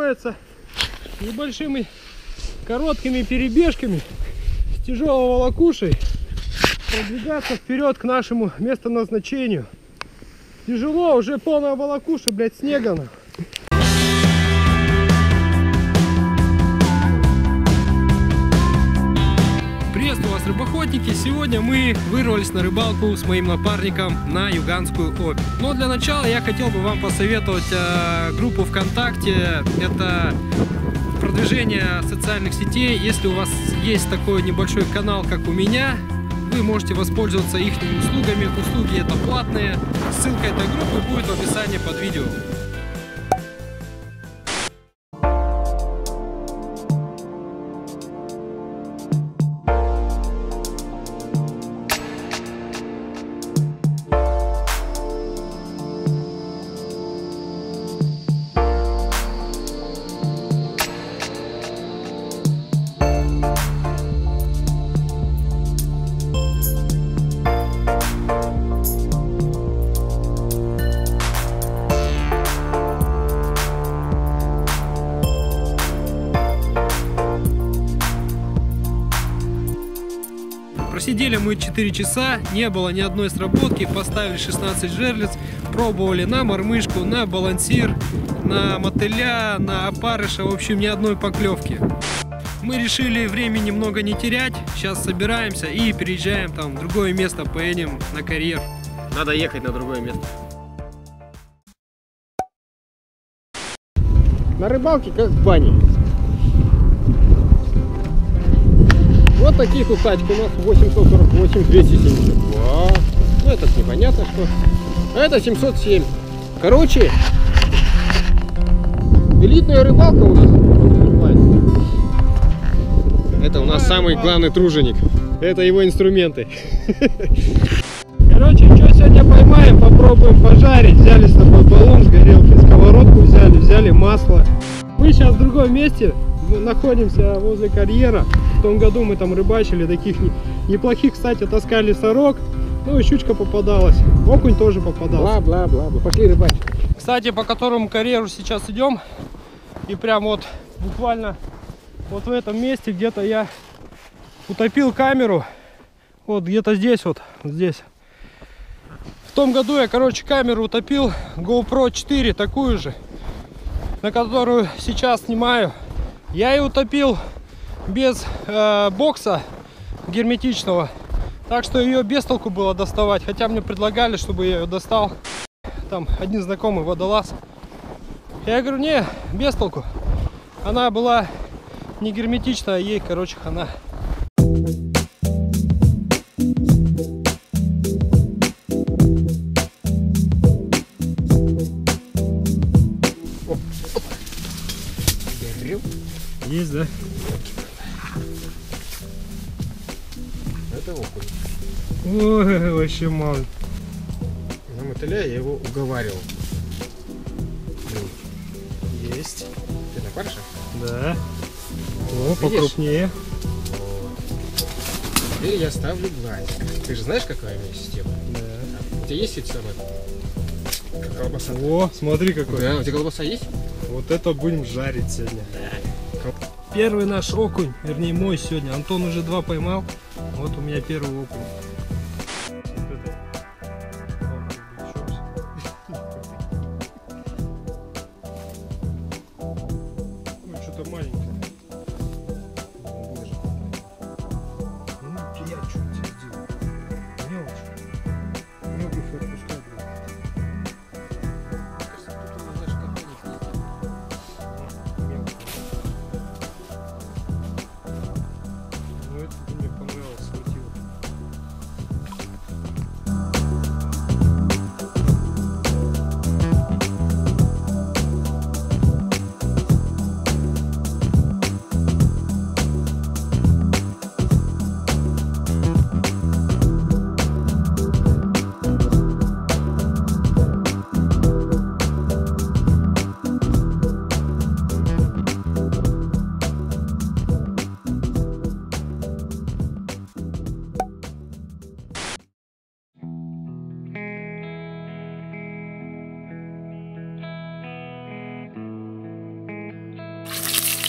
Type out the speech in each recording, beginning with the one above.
приходится небольшими короткими перебежками с тяжелой волокушей продвигаться вперед к нашему местоназначению. Тяжело, уже полная волокуша, блядь, снега. Приветствую вас, рыбоохотники! Сегодня мы вырвались на рыбалку с моим напарником на Юганскую Обь. Но для начала я хотел бы вам посоветовать группу ВКонтакте. Это продвижение социальных сетей. Если у вас есть такой небольшой канал, как у меня, вы можете воспользоваться их услугами. Услуги это платные. Ссылка этой группы будет в описании под видео. Просидели мы 4 часа, не было ни одной сработки, поставили 16 жерлиц, пробовали на мормышку, на балансир, на мотыля, на опарыша, в общем, ни одной поклевки. Мы решили времени немного не терять, сейчас собираемся и переезжаем там в другое место, поедем на карьер. Надо ехать на другое место. На рыбалке как в бане. Вот такие тут тачки у нас 848, 272. Ну это непонятно что. А это 707. Короче, элитная рыбалка у нас. Это у нас самый главный труженик. Это его инструменты. Короче, что сегодня поймаем, попробуем пожарить. Взяли с собой баллон с горелкой, сковородку взяли масло. Мы сейчас в другом месте. Находимся возле карьера. В том году мы там рыбачили, таких неплохих, кстати, таскали сорок. Ну и щучка попадалась, окунь тоже попадался. Бла-бла-бла, пошли рыбачить. Кстати, по которому карьеру сейчас идем. И прям вот буквально вот в этом месте где-то я утопил камеру. Вот где-то здесь, вот здесь. В том году я, короче, камеру утопил, GoPro 4, такую же, на которую сейчас снимаю. Я ее утопил без бокса герметичного, так что ее без толку было доставать, хотя мне предлагали, чтобы я ее достал. Там один знакомый водолаз. Я говорю, не, без толку. Она была не герметичная, ей, короче, хана. Есть, да? Это окунь. Ой, вообще мало. На мотыля я его уговаривал. Есть. Ты на парше? Да. О, покрупнее. Вот. Теперь я ставлю глазик. Ты же знаешь, какая у меня система? Да. У тебя есть эти самые колбаса? О, смотри какой. Да, у тебя колбаса есть? Вот это будем жарить сегодня. Да. Первый наш окунь, вернее мой сегодня. Антон уже 2 поймал. Вот у меня первый окунь. Ой, что-то маленькое. Ну, я что тебе сделал? Мелочь. Мелких отпускай, блядь.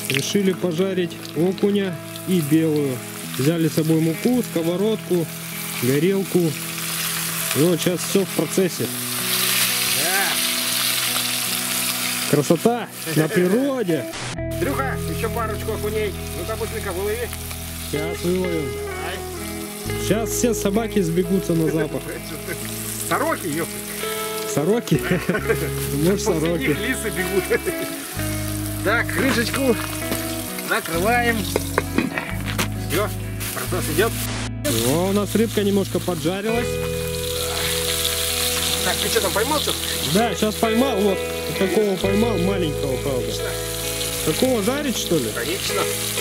решили пожарить окуня и белую. Взяли с собой муку, сковородку, горелку. И вот сейчас все в процессе. Красота на природе. Дрюха, еще парочку окуней. Ну-ка, быстренько вылови. Сейчас выловим. Сейчас все собаки сбегутся на запах. Сороки, ёпта. Сороки? Может, сороки. Лисы бегут. Так, крышечку накрываем. Все, процесс идет. О, у нас рыбка немножко поджарилась. Так, ты что там поймал что-то? Да, сейчас поймал. Вот такого поймал, маленького, правда. Такого жарить, что ли? Конечно.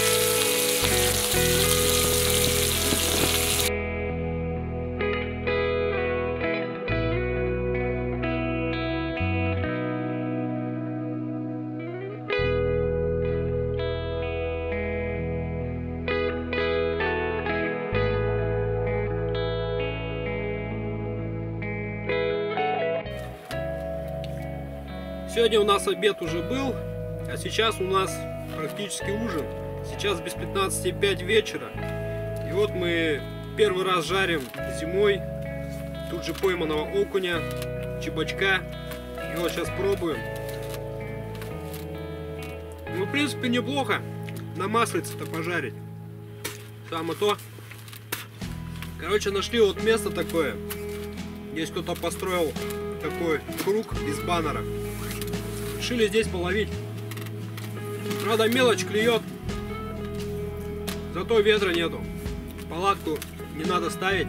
Сегодня у нас обед уже был, а сейчас у нас практически ужин. Сейчас без 15:05 вечера. И вот мы первый раз жарим зимой тут же пойманного окуня, чебачка. И вот сейчас пробуем. Ну, в принципе, неплохо на маслице-то пожарить. Самое то. Короче, нашли вот место такое. Здесь кто-то построил такой круг из баннера. Решили здесь половить. Правда, мелочь клюет. Зато ветра нету. Палатку не надо ставить.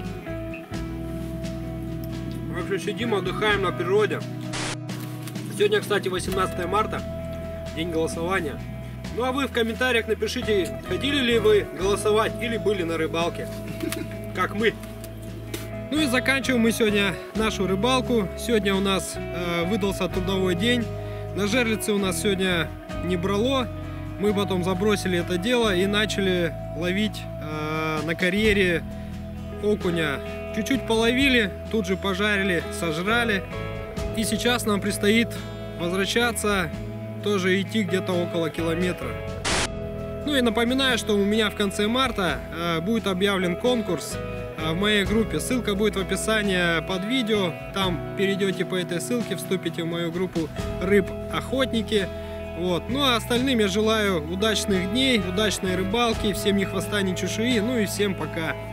В общем, сидим, отдыхаем на природе. Сегодня, кстати, 18 марта. День голосования. Ну а вы в комментариях напишите, ходили ли вы голосовать или были на рыбалке. Как мы. Ну и заканчиваем мы сегодня нашу рыбалку. Сегодня у нас выдался трудовой день. На жерлице у нас сегодня не брало. Мы потом забросили это дело и начали ловить на карьере окуня. Чуть-чуть половили, тут же пожарили, сожрали. И сейчас нам предстоит возвращаться, тоже идти где-то около километра. Ну и напоминаю, что у меня в конце марта будет объявлен конкурс в моей группе. Ссылка будет в описании под видео. Там перейдете по этой ссылке, вступите в мою группу рыб-охотники. Вот. Ну а остальным я желаю удачных дней, удачной рыбалки, всем ни хвоста, ни чешуи. Ну и всем пока.